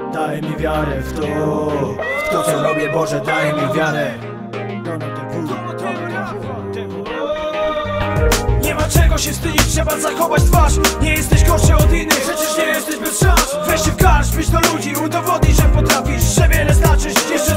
Daj mi wiarę w to co robię, Boże, daj mi wiarę. Nie ma czego się wstydzić, trzeba zachować twarz. Nie jesteś gorszy od innych, przecież nie jesteś bez szans. Weź się w garść, myśl do ludzi, udowodnij, że potrafisz, że wiele znaczysz. Jeszcze